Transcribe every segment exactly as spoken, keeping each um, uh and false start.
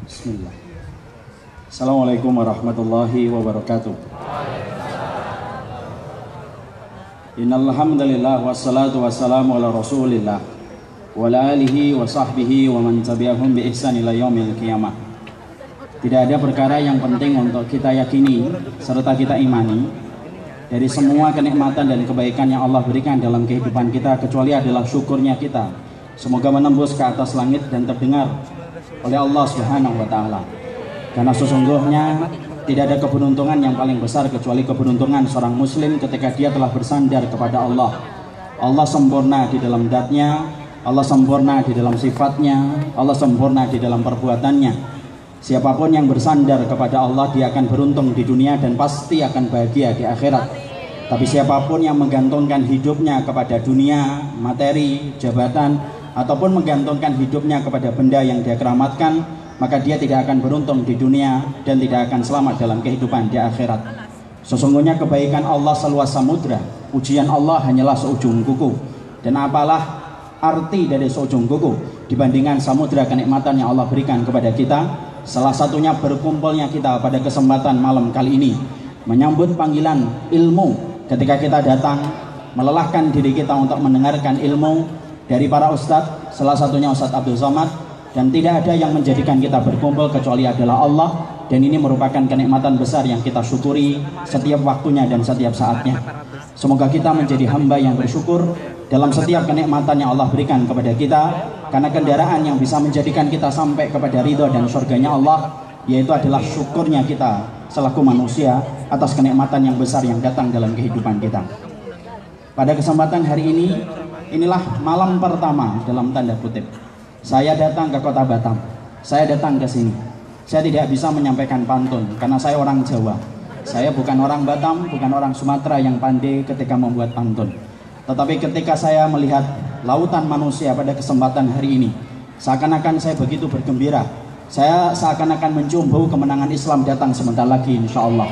Bismillah. Assalamualaikum warahmatullahi wabarakatuh. Innal hamdalillah wassalatu wassalamu ala Rasulillah wa ala alihi wa sahbihi wa man tabi'ahum bi ihsan ila yaumil qiyamah. Tidak ada perkara yang penting untuk kita yakini serta kita imani dari semua kenikmatan dan kebaikan yang Allah berikan dalam kehidupan kita kecuali adalah syukurnya kita. Semoga menembus ke atas langit dan terdengar oleh Allah Subhanahu wa taala. Karena sesungguhnya tidak ada keberuntungan yang paling besar kecuali keberuntungan seorang muslim ketika dia telah bersandar kepada Allah. Allah sempurna di dalam zatnya, Allah sempurna di dalam sifatnya, Allah sempurna di dalam perbuatannya. Siapapun yang bersandar kepada Allah, dia akan beruntung di dunia dan pasti akan bahagia di akhirat. Tapi siapapun yang menggantungkan hidupnya kepada dunia, materi, jabatan, ataupun menggantungkan hidupnya kepada benda yang dia keramatkan, maka dia tidak akan beruntung di dunia dan tidak akan selamat dalam kehidupan di akhirat. Sesungguhnya kebaikan Allah seluas samudra, ujian Allah hanyalah seujung kuku. Dan apalah arti dari seujung kuku dibandingkan samudra kenikmatan yang Allah berikan kepada kita. Salah satunya berkumpulnya kita pada kesempatan malam kali ini menyambut panggilan ilmu. Ketika kita datang melelahkan diri kita untuk mendengarkan ilmu dari para ustadz, salah satunya Ustadz Abdul Somad, dan tidak ada yang menjadikan kita berkumpul kecuali adalah Allah. Dan ini merupakan kenikmatan besar yang kita syukuri setiap waktunya dan setiap saatnya. Semoga kita menjadi hamba yang bersyukur dalam setiap kenikmatan yang Allah berikan kepada kita, karena kendaraan yang bisa menjadikan kita sampai kepada ridho dan surganya Allah yaitu adalah syukurnya kita selaku manusia atas kenikmatan yang besar yang datang dalam kehidupan kita. Pada kesempatan hari ini, inilah malam pertama dalam tanda kutip saya datang ke kota Batam. Saya datang ke sini. Saya tidak bisa menyampaikan pantun karena saya orang Jawa. Saya bukan orang Batam, bukan orang Sumatera yang pandai ketika membuat pantun. Tetapi ketika saya melihat lautan manusia pada kesempatan hari ini, seakan-akan saya begitu bergembira. Saya seakan-akan mencium bau kemenangan Islam datang sebentar lagi, insya Allah.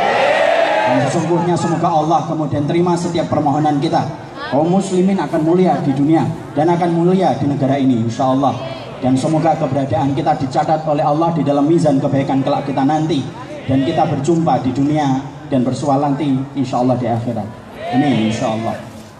Dan sesungguhnya semoga Allah kemudian terima setiap permohonan kita. Kaum muslimin akan mulia di dunia dan akan mulia di negara ini, insya Allah. Dan semoga keberadaan kita dicatat oleh Allah di dalam mizan kebaikan kelak kita nanti. Dan kita berjumpa di dunia dan bersua nanti, insya Allah di akhirat. Amin, insya Allah.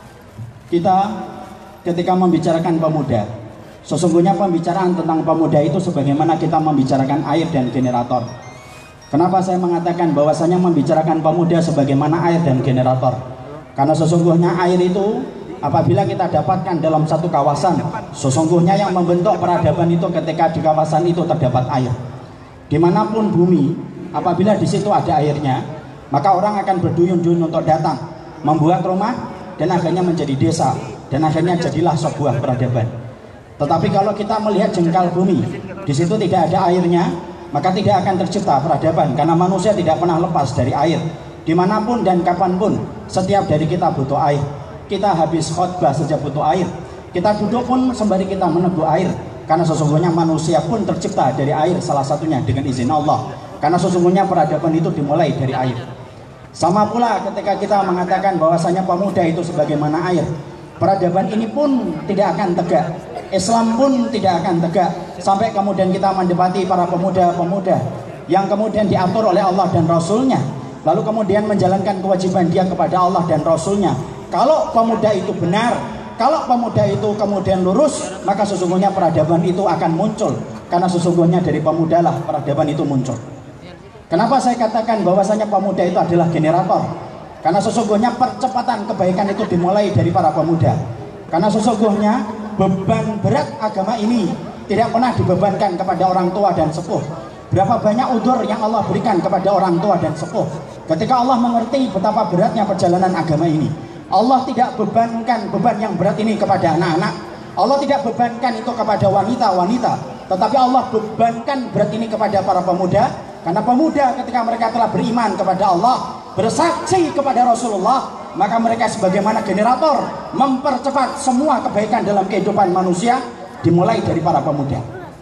Kita ketika membicarakan pemuda, sesungguhnya pembicaraan tentang pemuda itu sebagaimana kita membicarakan air dan generator. Kenapa saya mengatakan bahwasanya membicarakan pemuda sebagaimana air dan generator? Karena sesungguhnya air itu apabila kita dapatkan dalam satu kawasan, sesungguhnya yang membentuk peradaban itu ketika di kawasan itu terdapat air. Dimanapun bumi, apabila di situ ada airnya, maka orang akan berduyun-duyun untuk datang, membuat rumah, dan akhirnya menjadi desa, dan akhirnya jadilah sebuah peradaban. Tetapi kalau kita melihat jengkal bumi, di situ tidak ada airnya, maka tidak akan tercipta peradaban, karena manusia tidak pernah lepas dari air. Dimanapun dan kapanpun, setiap dari kita butuh air. Kita habis khotbah saja butuh air. Kita duduk pun sembari kita meneguh air, karena sesungguhnya manusia pun tercipta dari air, salah satunya dengan izin Allah. Karena sesungguhnya peradaban itu dimulai dari air. Sama pula ketika kita mengatakan bahwasanya pemuda itu sebagaimana air, peradaban ini pun tidak akan tegak, Islam pun tidak akan tegak, sampai kemudian kita mendapati para pemuda-pemuda yang kemudian diatur oleh Allah dan Rasulnya, lalu kemudian menjalankan kewajiban dia kepada Allah dan Rasulnya. Kalau pemuda itu benar, kalau pemuda itu kemudian lurus, maka sesungguhnya peradaban itu akan muncul, karena sesungguhnya dari pemudalah peradaban itu muncul. Kenapa saya katakan bahwasanya pemuda itu adalah generator? Karena sesungguhnya percepatan kebaikan itu dimulai dari para pemuda. Karena sesungguhnya beban berat agama ini tidak pernah dibebankan kepada orang tua dan sepuh. Berapa banyak udzur yang Allah berikan kepada orang tua dan sepuh. Ketika Allah mengerti betapa beratnya perjalanan agama ini, Allah tidak bebankan beban yang berat ini kepada anak-anak. Allah tidak bebankan itu kepada wanita-wanita, tetapi Allah bebankan berat ini kepada para pemuda. Karena pemuda ketika mereka telah beriman kepada Allah, bersaksi kepada Rasulullah, maka mereka sebagaimana generator mempercepat semua kebaikan dalam kehidupan manusia dimulai dari para pemuda.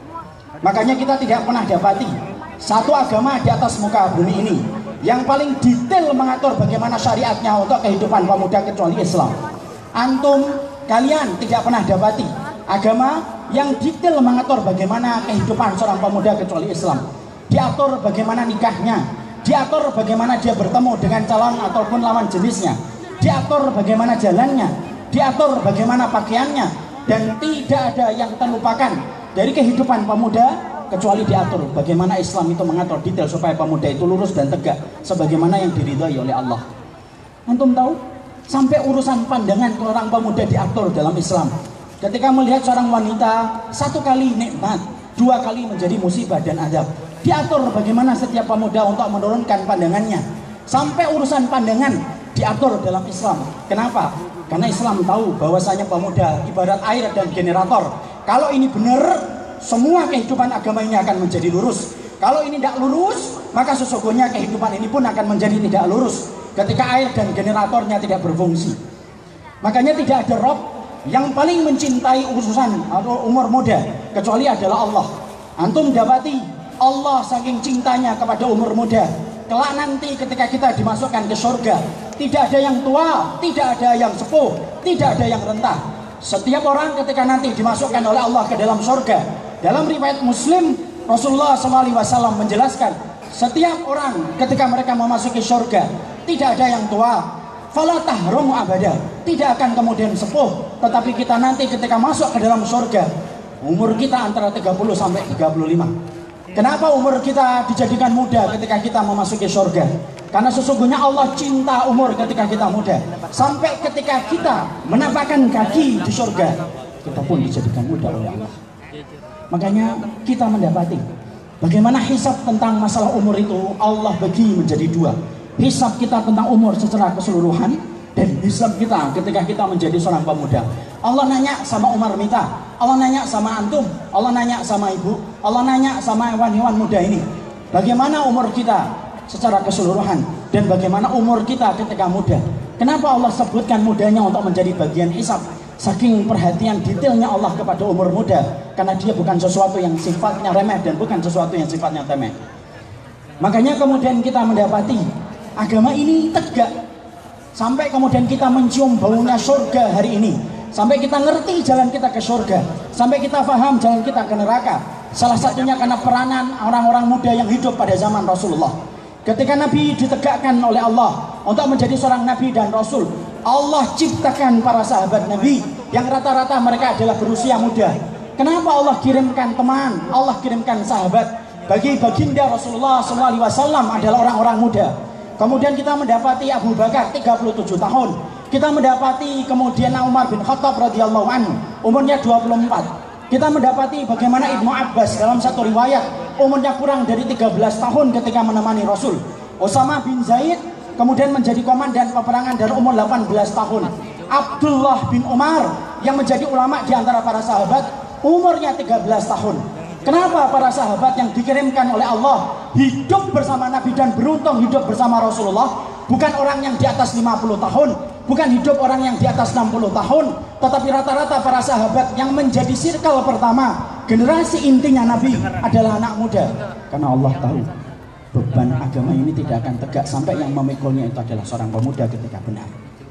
Makanya kita tidak pernah dapati satu agama di atas muka bumi ini yang paling detail mengatur bagaimana syariatnya untuk kehidupan pemuda kecuali Islam. Antum, kalian tidak pernah dapati agama yang detail mengatur bagaimana kehidupan seorang pemuda kecuali Islam. Diatur bagaimana nikahnya, diatur bagaimana dia bertemu dengan calon ataupun lawan jenisnya, diatur bagaimana jalannya, diatur bagaimana pakaiannya, dan tidak ada yang terlupakan dari kehidupan pemuda kecuali diatur bagaimana Islam itu mengatur detail supaya pemuda itu lurus dan tegak sebagaimana yang diridhai oleh Allah. Antum tahu, sampai urusan pandangan seorang pemuda diatur dalam Islam. Ketika melihat seorang wanita, satu kali nikmat, dua kali menjadi musibah dan adab. Diatur bagaimana setiap pemuda untuk menurunkan pandangannya. Sampai urusan pandangan diatur dalam Islam. Kenapa? Karena Islam tahu bahwasanya pemuda ibarat air dan generator. Kalau ini benar, semua kehidupan agama ini akan menjadi lurus. Kalau ini tidak lurus, maka sesungguhnya kehidupan ini pun akan menjadi tidak lurus ketika air dan generatornya tidak berfungsi. Makanya tidak ada Rob yang paling mencintai urusan atau umur muda kecuali adalah Allah. Antum dapati Allah saking cintanya kepada umur muda, kelak nanti ketika kita dimasukkan ke surga, tidak ada yang tua, tidak ada yang sepuh, tidak ada yang rentah. Setiap orang ketika nanti dimasukkan oleh Allah ke dalam surga, dalam riwayat Muslim, Rasulullah shallallahu alaihi wasallam menjelaskan, setiap orang ketika mereka memasuki surga, tidak ada yang tua, fala tahrumu abada, tidak akan kemudian sepuh, tetapi kita nanti ketika masuk ke dalam surga, umur kita antara tiga puluh sampai tiga puluh lima. Kenapa umur kita dijadikan muda ketika kita memasuki surga? Karena sesungguhnya Allah cinta umur ketika kita muda. Sampai ketika kita menampakkan kaki di surga, kita pun dijadikan muda oleh Allah. Makanya kita mendapati bagaimana hisab tentang masalah umur itu Allah bagi menjadi dua. Hisab kita tentang umur secara keseluruhan dan hisab kita ketika kita menjadi seorang pemuda. Allah nanya sama Umar Mita, Allah nanya sama antum, Allah nanya sama ibu, Allah nanya sama hewan-hewan muda ini. Bagaimana umur kita secara keseluruhan dan bagaimana umur kita ketika muda. Kenapa Allah sebutkan mudanya untuk menjadi bagian hisab? Saking perhatian detailnya Allah kepada umur muda, karena dia bukan sesuatu yang sifatnya remeh dan bukan sesuatu yang sifatnya temeh. Makanya kemudian kita mendapati agama ini tegak sampai kemudian kita mencium baunya surga hari ini, sampai kita ngerti jalan kita ke surga, sampai kita paham jalan kita ke neraka. Salah satunya karena peranan orang-orang muda yang hidup pada zaman Rasulullah. Ketika Nabi ditegakkan oleh Allah untuk menjadi seorang Nabi dan Rasul, Allah ciptakan para sahabat Nabi yang rata-rata mereka adalah berusia muda. Kenapa Allah kirimkan teman, Allah kirimkan sahabat? Bagi baginda Rasulullah shallallahu alaihi wasallam adalah orang-orang muda. Kemudian kita mendapati Abu Bakar tiga puluh tujuh tahun. Kita mendapati kemudian Umar bin Khattab radhiyallahu anhu umurnya dua puluh empat. Kita mendapati bagaimana Ibnu Abbas dalam satu riwayat umurnya kurang dari tiga belas tahun ketika menemani Rasul. Usama bin Zaid kemudian menjadi komandan peperangan dari umur delapan belas tahun. Abdullah bin Umar yang menjadi ulama di antara para sahabat umurnya tiga belas tahun. Kenapa para sahabat yang dikirimkan oleh Allah hidup bersama Nabi dan beruntung hidup bersama Rasulullah? Bukan orang yang di atas lima puluh tahun, bukan hidup orang yang di atas enam puluh tahun, tetapi rata-rata para sahabat yang menjadi circle pertama, generasi intinya Nabi adalah anak muda. Karena Allah tahu beban agama ini tidak akan tegak sampai yang memikulnya itu adalah seorang pemuda ketika benar.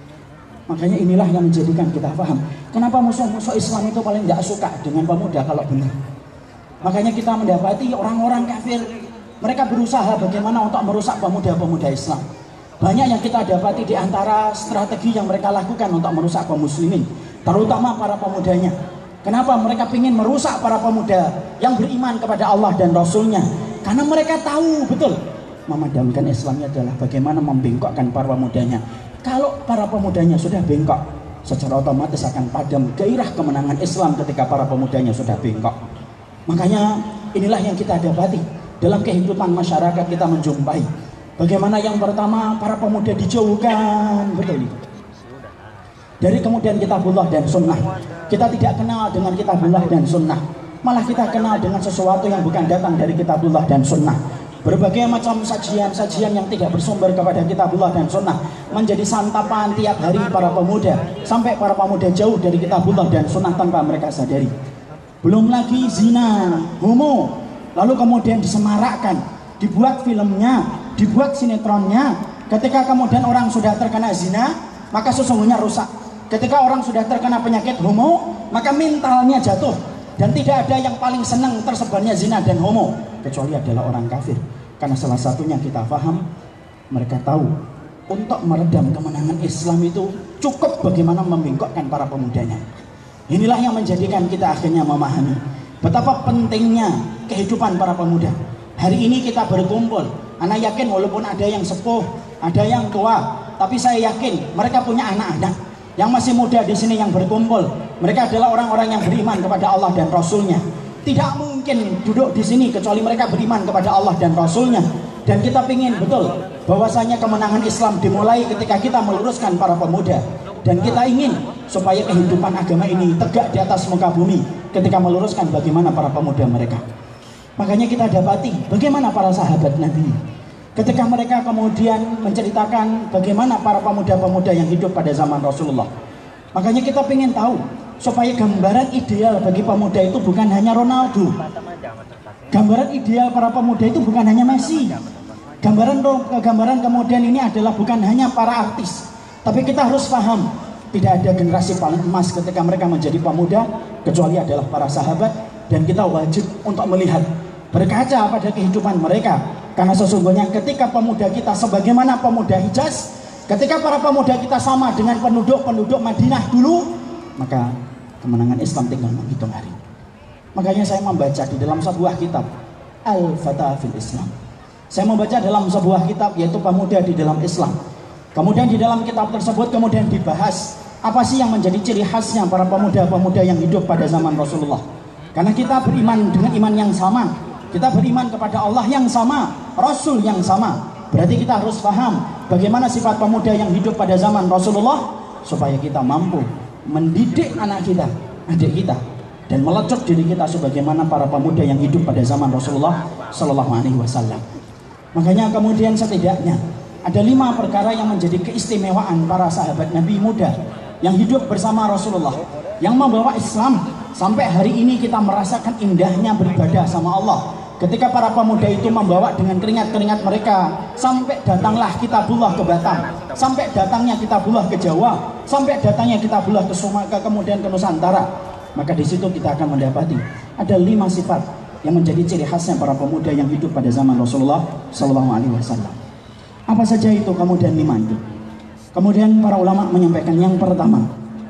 Makanya inilah yang menjadikan kita paham kenapa musuh-musuh Islam itu paling tidak suka dengan pemuda kalau benar. Makanya kita mendapati orang-orang kafir, mereka berusaha bagaimana untuk merusak pemuda-pemuda Islam. Banyak yang kita dapati di antara strategi yang mereka lakukan untuk merusak kaum muslimin, terutama para pemudanya. Kenapa mereka ingin merusak para pemuda yang beriman kepada Allah dan Rasulnya? Karena mereka tahu betul memadamkan Islamnya adalah bagaimana membengkokkan para pemudanya. Kalau para pemudanya sudah bengkok, secara otomatis akan padam gairah kemenangan Islam ketika para pemudanya sudah bengkok. Makanya inilah yang kita dapati dalam kehidupan masyarakat. Kita menjumpai bagaimana yang pertama para pemuda dijauhkan betul itu dari kemudian kitabullah dan sunnah. Kita tidak kenal dengan kitabullah dan sunnah, malah kita kenal dengan sesuatu yang bukan datang dari kitabullah dan sunnah. Berbagai macam sajian-sajian yang tidak bersumber kepada kitabullah dan sunnah menjadi santapan tiap hari para pemuda, sampai para pemuda jauh dari kitabullah dan sunnah tanpa mereka sadari. Belum lagi zina, homo, lalu kemudian disemarakkan, dibuat filmnya, dibuat sinetronnya. Ketika kemudian orang sudah terkena zina, maka sesungguhnya rusak. Ketika orang sudah terkena penyakit homo, maka mentalnya jatuh. Dan tidak ada yang paling senang tersebarnya zina dan homo kecuali adalah orang kafir. Karena salah satunya kita paham, mereka tahu untuk meredam kemenangan Islam itu cukup bagaimana membengkokkan para pemudanya. Inilah yang menjadikan kita akhirnya memahami betapa pentingnya kehidupan para pemuda. Hari ini kita berkumpul, anak yakin walaupun ada yang sepuh, ada yang tua, tapi saya yakin mereka punya anak-anak yang masih muda di sini yang berkumpul. Mereka adalah orang-orang yang beriman kepada Allah dan Rasul-Nya. Tidak mungkin duduk di sini kecuali mereka beriman kepada Allah dan Rasul-Nya. Dan kita ingin betul bahwasanya kemenangan Islam dimulai ketika kita meluruskan para pemuda. Dan kita ingin supaya kehidupan agama ini tegak di atas muka bumi ketika meluruskan bagaimana para pemuda mereka. Makanya kita dapati bagaimana para sahabat Nabi ketika mereka kemudian menceritakan bagaimana para pemuda-pemuda yang hidup pada zaman Rasulullah. Makanya kita ingin tahu supaya gambaran ideal bagi pemuda itu bukan hanya Ronaldo. Gambaran ideal para pemuda itu bukan hanya Messi. Gambaran gambaran kemudian ini adalah bukan hanya para artis. Tapi kita harus paham, tidak ada generasi paling emas ketika mereka menjadi pemuda kecuali adalah para sahabat. Dan kita wajib untuk melihat, berkaca pada kehidupan mereka. Karena sesungguhnya ketika pemuda kita sebagaimana pemuda Hijaz, ketika para pemuda kita sama dengan penduduk-penduduk Madinah dulu, maka kemenangan Islam tinggal menghitung hari. Makanya saya membaca di dalam sebuah kitab, Al-Fatah fil Islam. Saya membaca dalam sebuah kitab yaitu Pemuda di dalam Islam. Kemudian di dalam kitab tersebut kemudian dibahas apa sih yang menjadi ciri khasnya para pemuda-pemuda yang hidup pada zaman Rasulullah. Karena kita beriman dengan iman yang sama, kita beriman kepada Allah yang sama, Rasul yang sama. Berarti kita harus paham bagaimana sifat pemuda yang hidup pada zaman Rasulullah supaya kita mampu mendidik anak kita, adik kita, dan melecut diri kita sebagaimana para pemuda yang hidup pada zaman Rasulullah Shallallahu Alaihi Wasallam. Makanya kemudian setidaknya ada lima perkara yang menjadi keistimewaan para sahabat Nabi muda yang hidup bersama Rasulullah, yang membawa Islam sampai hari ini kita merasakan indahnya beribadah sama Allah. Ketika para pemuda itu membawa dengan keringat-keringat mereka, sampai datanglah Kitabullah ke Batam, sampai datangnya Kitabullah ke Jawa, sampai datangnya Kitabullah ke Sumatera, kemudian ke Nusantara. Maka di situ kita akan mendapati ada lima sifat yang menjadi ciri khasnya para pemuda yang hidup pada zaman Rasulullah Shallallahu Alaihi Wasallam. Apa saja itu kemudian lima itu? Kemudian para ulama menyampaikan yang pertama,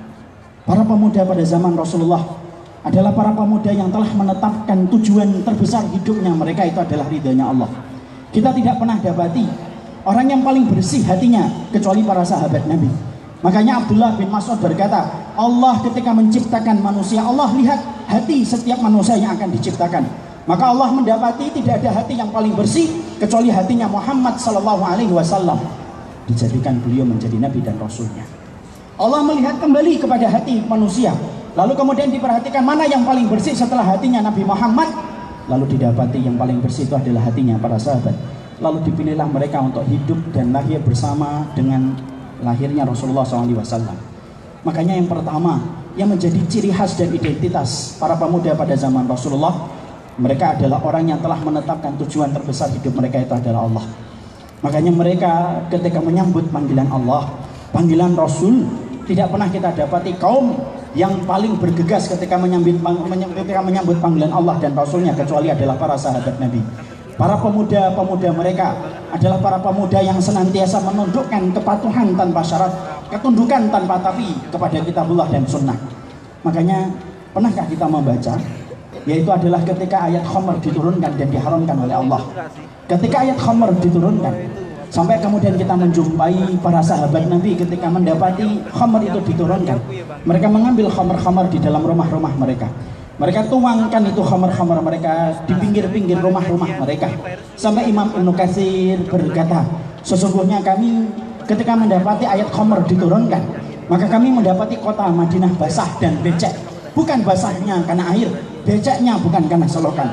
para pemuda pada zaman Rasulullah adalah para pemuda yang telah menetapkan tujuan terbesar hidupnya, mereka itu adalah ridhanya Allah. Kita tidak pernah dapati orang yang paling bersih hatinya kecuali para sahabat Nabi. Makanya Abdullah bin Mas'ud berkata, Allah ketika menciptakan manusia, Allah lihat hati setiap manusia yang akan diciptakan. Maka Allah mendapati tidak ada hati yang paling bersih kecuali hatinya Muhammad Sallallahu Alaihi Wasallam. Dijadikan beliau menjadi Nabi dan Rasulnya. Allah melihat kembali kepada hati manusia, lalu kemudian diperhatikan mana yang paling bersih setelah hatinya Nabi Muhammad. Lalu didapati yang paling bersih itu adalah hatinya para sahabat. Lalu dipilihlah mereka untuk hidup dan lahir bersama dengan lahirnya Rasulullah shallallahu alaihi wasallam. Makanya yang pertama yang menjadi ciri khas dan identitas para pemuda pada zaman Rasulullah, mereka adalah orang yang telah menetapkan tujuan terbesar hidup mereka itu adalah Allah. Makanya mereka ketika menyambut panggilan Allah, panggilan Rasul, tidak pernah kita dapati kaum yang paling bergegas ketika menyambut, ketika menyambut panggilan Allah dan Rasulnya kecuali adalah para sahabat Nabi. Para pemuda-pemuda mereka adalah para pemuda yang senantiasa menundukkan kepatuhan tanpa syarat, ketundukan tanpa tapi kepada kitabullah dan sunnah. Makanya pernahkah kita membaca, yaitu adalah ketika ayat khamr diturunkan dan diharamkan oleh Allah. Ketika ayat khamr diturunkan, sampai kemudian kita menjumpai para sahabat Nabi ketika mendapati khamr itu diturunkan, mereka mengambil khamr-khamr di dalam rumah-rumah mereka. Mereka tuangkan itu khamr-khamr mereka di pinggir-pinggir rumah-rumah mereka. Sampai Imam Ibnu Katsir berkata, sesungguhnya kami ketika mendapati ayat khamr diturunkan, maka kami mendapati kota Madinah basah dan becek. Bukan basahnya karena air, beceknya bukan karena selokan,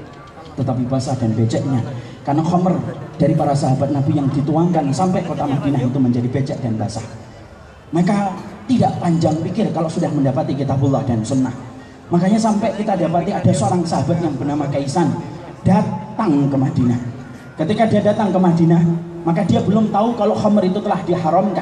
tetapi basah dan beceknya karena khamr dari para sahabat Nabi yang dituangkan sampai kota Madinah itu menjadi becek dan basah. Maka tidak panjang pikir kalau sudah mendapati kitabullah dan sunnah. Makanya sampai kita dapati ada seorang sahabat yang bernama Kaisan datang ke Madinah. Ketika dia datang ke Madinah, maka dia belum tahu kalau khamr itu telah diharamkan.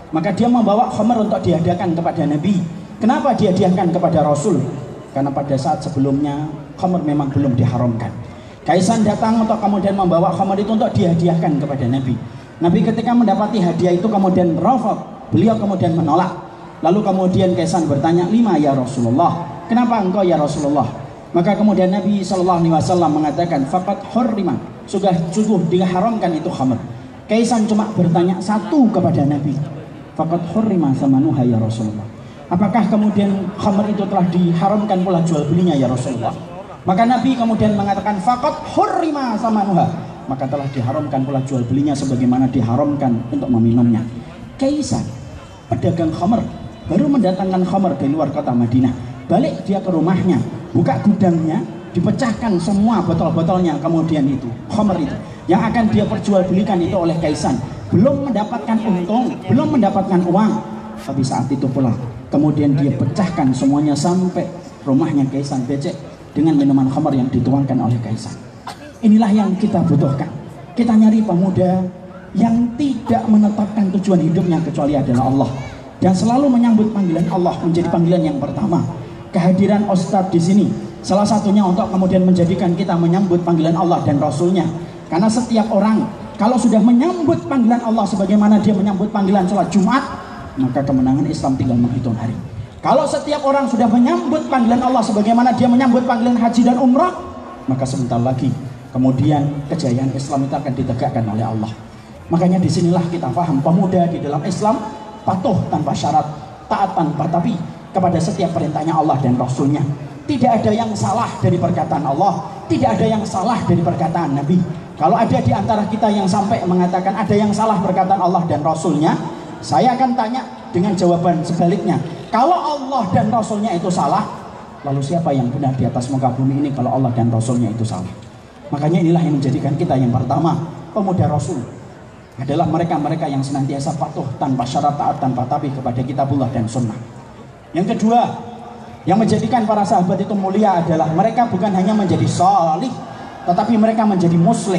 Maka dia membawa khamr untuk dihadiahkan kepada Nabi. Kenapa dihadiahkan kepada Rasul? Karena pada saat sebelumnya khamr memang belum diharamkan. Kaisan datang untuk kemudian membawa khamr itu untuk dihadiahkan kepada Nabi. Nabi ketika mendapati hadiah itu kemudian rafad, beliau kemudian menolak. Lalu kemudian Kaisan bertanya, lima ya Rasulullah, kenapa engkau ya Rasulullah? Maka kemudian Nabi shallallahu alaihi wasallam mengatakan, faqad hurrima, sudah cukup diharamkan itu khamr. Kaisan cuma bertanya satu kepada Nabi, faqad hurrima samanuha ya Rasulullah, apakah kemudian khamr itu telah diharamkan pula jual belinya ya Rasulullah? Maka Nabi kemudian mengatakan, faqad hurrima samanuha, maka telah diharamkan pula jual belinya sebagaimana diharamkan untuk meminumnya. Kaisan, pedagang khamr, baru mendatangkan khamr dari luar kota Madinah, balik dia ke rumahnya, buka gudangnya, dipecahkan semua botol-botolnya, kemudian itu khamr itu yang akan dia perjualbelikan itu oleh Kaisan, belum mendapatkan untung, belum mendapatkan uang, tapi saat itu pula kemudian dia pecahkan semuanya sampai rumahnya Kaisan becek dengan minuman khamr yang dituangkan oleh Kaisan. Inilah yang kita butuhkan. Kita nyari pemuda yang tidak menetapkan tujuan hidupnya kecuali adalah Allah, dan selalu menyambut panggilan Allah menjadi panggilan yang pertama. Kehadiran Ustadz di sini salah satunya untuk kemudian menjadikan kita menyambut panggilan Allah dan Rasulnya. Karena setiap orang kalau sudah menyambut panggilan Allah sebagaimana dia menyambut panggilan sholat Jumat, maka kemenangan Islam tinggal menghitung hari. Kalau setiap orang sudah menyambut panggilan Allah sebagaimana dia menyambut panggilan haji dan umrah, maka sebentar lagi kemudian kejayaan Islam itu akan ditegakkan oleh Allah. Makanya disinilah kita paham pemuda di dalam Islam patuh tanpa syarat, taat tanpa tapi kepada setiap perintahnya Allah dan Rasulnya. Tidak ada yang salah dari perkataan Allah, tidak ada yang salah dari perkataan Nabi. Kalau ada di antara kita yang sampai mengatakan ada yang salah perkataan Allah dan Rasulnya, saya akan tanya dengan jawaban sebaliknya. Kalau Allah dan Rasulnya itu salah, lalu siapa yang benar di atas muka bumi ini kalau Allah dan Rasulnya itu salah? Makanya inilah yang menjadikan kita yang pertama, pemuda Rasul adalah mereka-mereka yang senantiasa patuh tanpa syarat, taat tanpa tapi kepada kitabullah dan sunnah. Yang kedua, yang menjadikan para sahabat itu mulia adalah mereka bukan hanya menjadi sholih, tetapi mereka menjadi muslih.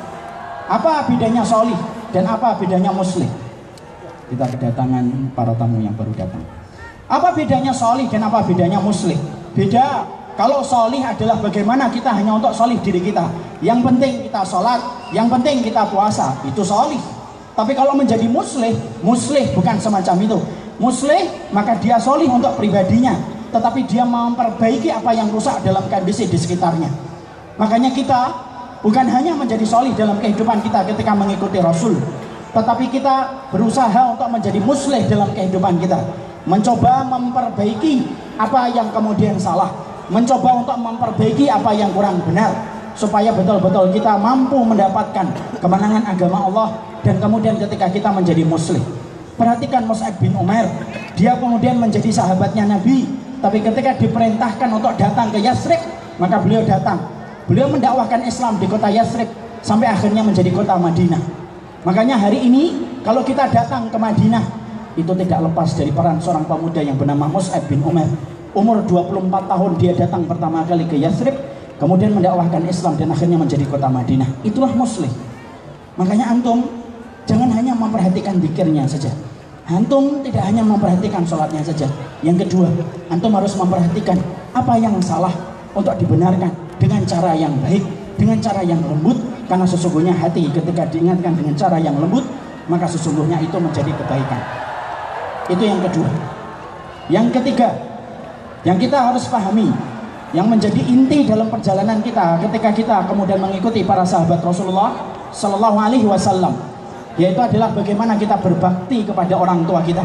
Apa bedanya sholih dan apa bedanya muslih? Kita kedatangan para tamu yang baru datang. Apa bedanya sholih dan apa bedanya muslih? Beda. Kalau sholih adalah bagaimana kita hanya untuk sholih diri kita, yang penting kita sholat, yang penting kita puasa, itu sholih. Tapi kalau menjadi muslih, muslih bukan semacam itu. Muslih maka dia sholih untuk pribadinya, tetapi dia memperbaiki apa yang rusak dalam kondisi di sekitarnya. Makanya kita bukan hanya menjadi sholih dalam kehidupan kita ketika mengikuti Rasul, tetapi kita berusaha untuk menjadi muslih dalam kehidupan kita, mencoba memperbaiki apa yang kemudian salah, mencoba untuk memperbaiki apa yang kurang benar, supaya betul-betul kita mampu mendapatkan kemenangan agama Allah dan kemudian ketika kita menjadi muslih. Perhatikan Mus'ab bin Umair, dia kemudian menjadi sahabatnya Nabi, tapi ketika diperintahkan untuk datang ke Yathrib, maka beliau datang. Beliau mendakwahkan Islam di kota Yathrib sampai akhirnya menjadi kota Madinah. Makanya hari ini kalau kita datang ke Madinah, itu tidak lepas dari peran seorang pemuda yang bernama Mus'ab bin Umair. Umur dua puluh empat tahun dia datang pertama kali ke Yathrib, kemudian mendakwahkan Islam dan akhirnya menjadi kota Madinah. Itulah muslih. Makanya antum jangan hanya memperhatikan zikirnya saja, antum tidak hanya memperhatikan sholatnya saja. Yang kedua, antum harus memperhatikan apa yang salah untuk dibenarkan dengan cara yang baik, dengan cara yang lembut. Karena sesungguhnya hati ketika diingatkan dengan cara yang lembut, maka sesungguhnya itu menjadi kebaikan. Itu yang kedua. Yang ketiga, yang kita harus pahami, yang menjadi inti dalam perjalanan kita ketika kita kemudian mengikuti para sahabat Rasulullah Sallallahu Alaihi Wasallam, yaitu adalah bagaimana kita berbakti kepada orang tua kita.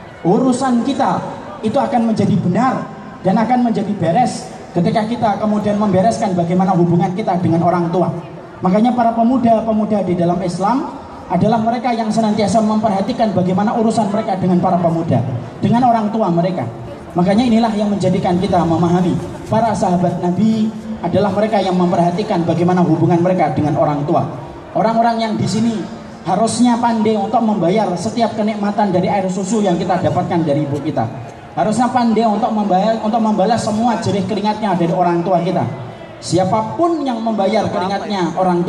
Urusan kita itu akan menjadi benar dan akan menjadi beres ketika kita kemudian membereskan bagaimana hubungan kita dengan orang tua. Makanya para pemuda-pemuda di dalam Islam adalah mereka yang senantiasa memperhatikan bagaimana urusan mereka dengan para pemuda, dengan orang tua mereka. Makanya inilah yang menjadikan kita memahami para sahabat Nabi adalah mereka yang memperhatikan bagaimana hubungan mereka dengan orang tua. Orang-orang yang di sini harusnya pandai untuk membayar setiap kenikmatan dari air susu yang kita dapatkan dari ibu kita. Harusnya pandai untuk membayar, untuk membalas semua jerih keringatnya dari orang tua kita. Siapapun yang membayar keringatnya orang tua,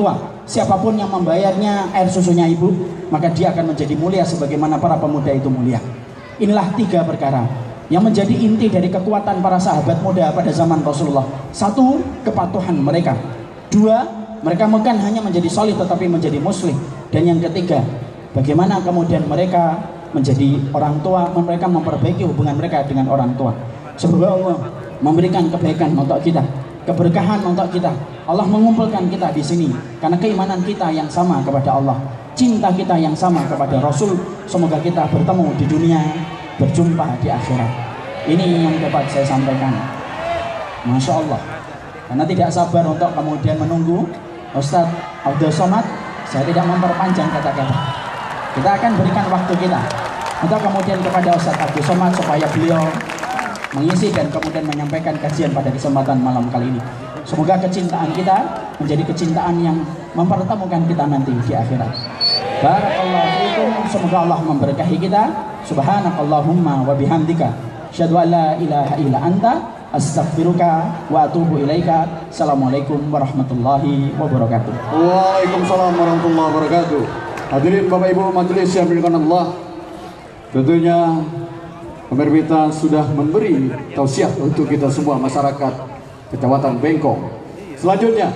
siapapun yang membayarnya air susunya ibu, maka dia akan menjadi mulia sebagaimana para pemuda itu mulia. Inilah tiga perkara yang menjadi inti dari kekuatan para sahabat muda pada zaman Rasulullah. Satu, kepatuhan mereka. Dua, mereka bukan hanya menjadi solid tetapi menjadi muslim. Dan yang ketiga, bagaimana kemudian mereka menjadi orang tua, mereka memperbaiki hubungan mereka dengan orang tua. Semoga Allah memberikan kebaikan untuk kita, keberkahan untuk kita. Allah mengumpulkan kita di sini karena keimanan kita yang sama kepada Allah, cinta kita yang sama kepada Rasul. Semoga kita bertemu di dunia, berjumpa di akhirat. Ini yang dapat saya sampaikan. Masya Allah. Karena tidak sabar untuk kemudian menunggu Ustadz Abdul Somad, saya tidak memperpanjang kata-kata. Kita akan berikan waktu kita untuk kemudian kepada Ustadz Abdul Somad supaya beliau mengisi dan kemudian menyampaikan kajian pada kesempatan malam kali ini. Semoga kecintaan kita menjadi kecintaan yang mempertemukan kita nanti di akhirat. Barakallahu fiikum. Semoga Allah memberkahi kita. Subhanakallahumma wa bihamdika asyhadu an la ilaha illa anta astaghfiruka wa atubu ilaika. Assalamualaikum warahmatullahi wabarakatuh. Waalaikumsalam warahmatullahi wabarakatuh. Hadirin Bapak Ibu majelis yang dimuliakan Allah, tentunya pemerintah sudah memberi tausiah untuk kita semua masyarakat Kecamatan Bengkong. Selanjutnya,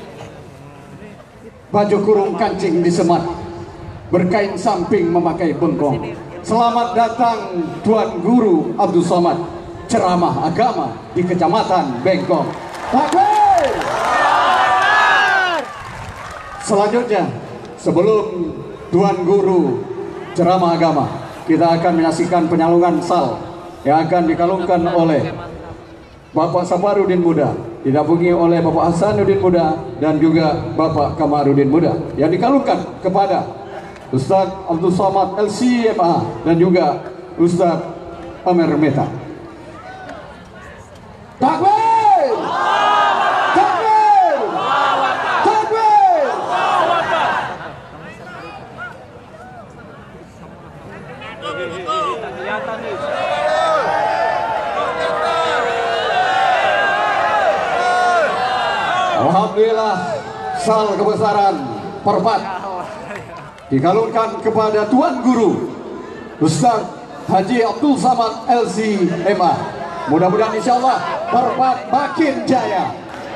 baju kurung kancing disemat, berkain samping memakai bengkong. Selamat datang Tuan Guru Abdul Somad, ceramah agama di Kecamatan Bengkong. Takbir! Selanjutnya, sebelum Tuan Guru ceramah agama, kita akan menyaksikan penyalungan sal yang akan dikalungkan oleh Bapak Safarudin Muda, didampingi oleh Bapak Hasanuddin Muda dan juga Bapak Kamarudin Muda, yang dikalungkan kepada Ustadz Abdul Somad L C M A dan juga Ustadz Amer Meta. Takbir! Takbir! Takbir! Alhamdulillah, sal kebesaran perpat dikalungkan kepada Tuan Guru Ustaz Haji Abdul Somad L C M A. Mudah-mudahan insya Allah perpat makin jaya.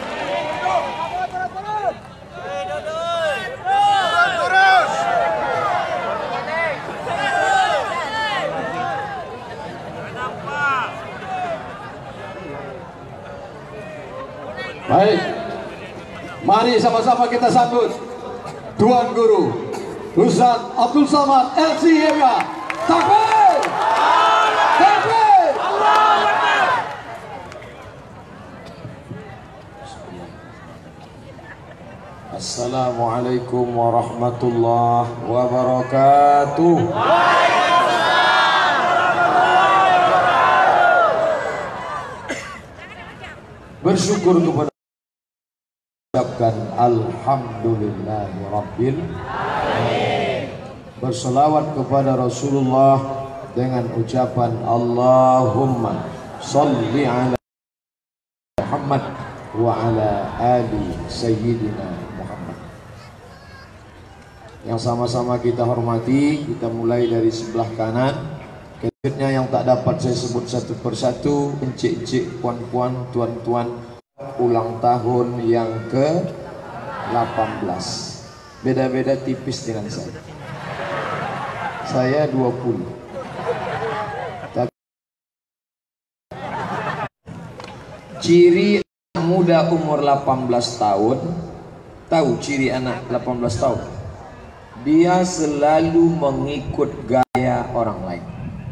Baik, mari sama-sama kita sambut Tuan Guru Ustaz Abdul Somad L C M A. Takbir! Takbir! Assalamualaikum warahmatullahi wabarakatuh. Bersyukur kepada ucapkan alhamdulillahi rabbil alamin. Berselawat kepada Rasulullah dengan ucapan Allahumma sholli ala Muhammad wa ala ali sayyidina Muhammad. Yang sama-sama kita hormati, kita mulai dari sebelah kanan. Selanjutnya yang tak dapat saya sebut satu persatu, encik-encik, puan-puan, tuan-tuan, ulang tahun yang ke delapan belas. Beda-beda tipis dengan saya. Saya dua puluh. Ciri muda umur delapan belas tahun, tahu ciri anak delapan belas tahun? Dia selalu mengikut gaya orang lain.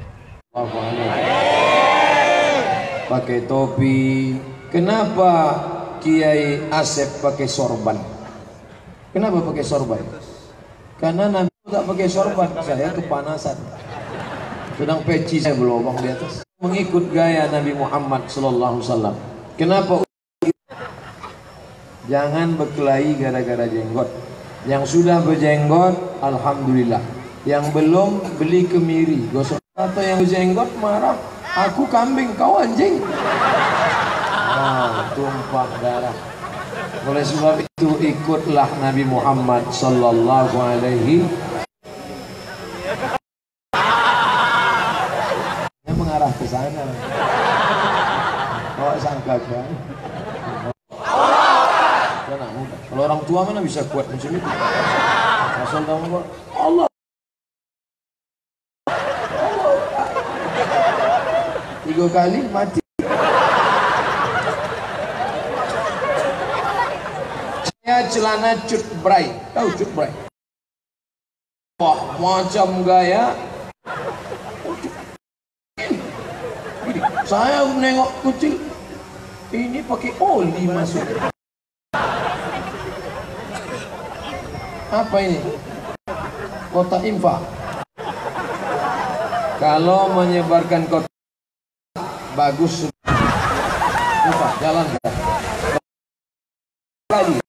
Pakai topi. Kenapa Kiai Asep pakai sorban? Kenapa pakai sorban? Karena Nabi tak pakai sorban, saya kepanasan. Sedang peci saya berlubang di atas. Mengikut gaya Nabi Muhammad sallallahu alaihi wasallam. Kenapa? Jangan berkelahi gara-gara jenggot. Yang sudah berjenggot, alhamdulillah. Yang belum, beli kemiri, gosok. Atau yang berjenggot marah, aku kambing, kau anjing. Ah, tumpah darah. Oleh sebab itu ikutlah Nabi Muhammad sallallahu alaihi yang mengarah ke sana. Kau sangka kan? Anak muda. Kalau orang tua mana bisa kuat macam itu? Asal tahu kok Allah. Tiga kali mati. Saya celana cut bray, tahu cut bray? Wah, macam gaya. Ini, saya nengok kucing, ini pakai oli masuk. Apa ini? Kota infak. Kalau menyebarkan kota bagus, infak jalan kali.